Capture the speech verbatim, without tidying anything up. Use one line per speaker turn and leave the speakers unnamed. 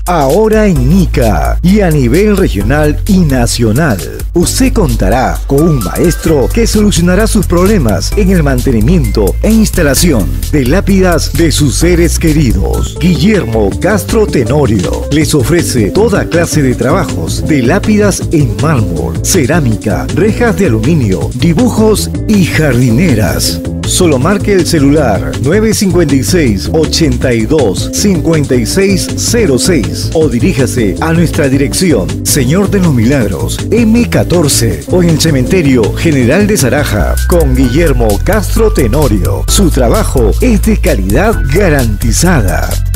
Ahora en Ica y a nivel regional y nacional, usted contará con un maestro que solucionará sus problemas en el mantenimiento e instalación de lápidas de sus seres queridos. Guillermo Castro Tenorio les ofrece toda clase de trabajos de lápidas en mármol, cerámica, rejas de aluminio, dibujos y jardineras. Solo marque el celular nueve cinco seis, ochenta y dos, cincuenta y seis cero seis o diríjase a nuestra dirección Señor de los Milagros eme catorce o en el Cementerio General de Zaraja con Guillermo Castro Tenorio. Su trabajo es de calidad garantizada.